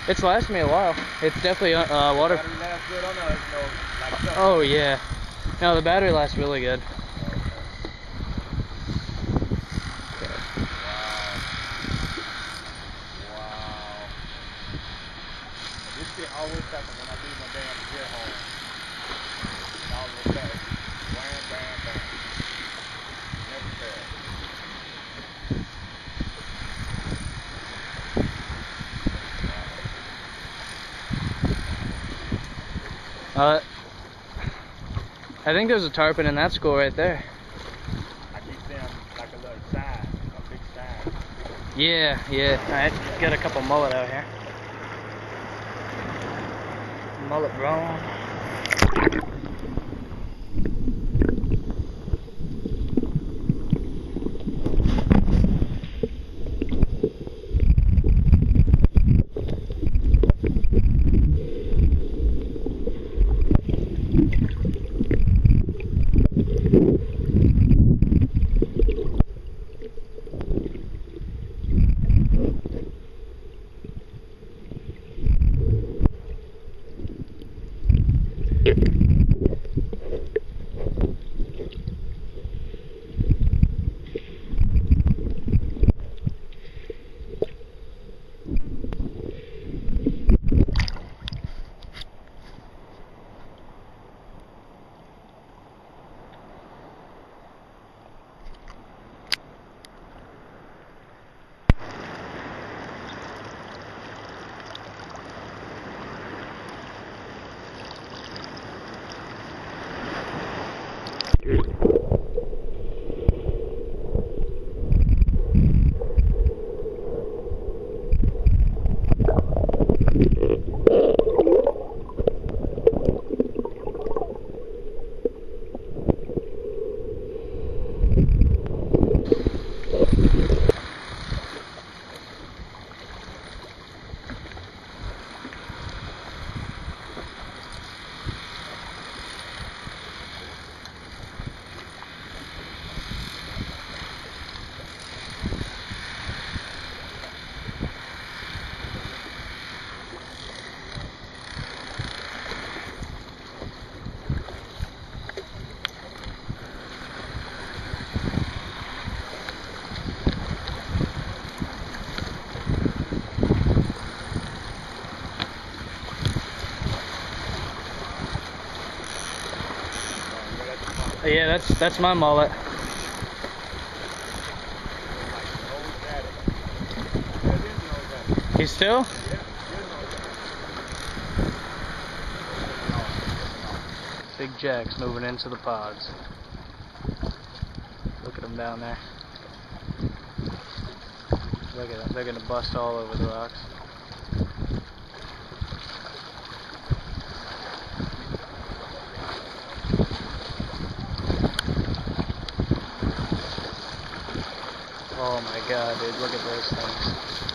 It's lasted me a while. It's definitely water. The battery lasts good on us, like something. Oh yeah. No, the battery lasts really good. Wow. This shit always happens when I leave my damn gear home. And all of a sudden, wham, bam, bam. Never fails. I think there's a tarpon in that school right there. I keep seeing like a little sign, a big sign. Yeah, yeah. Alright, got a couple mullet out here. Mullet grown. Yeah, that's my mullet. He's still? Big Jack's moving into the pods. Look at them down there. Look at them. They're gonna bust all over the rocks. Oh my god, dude, look at those things.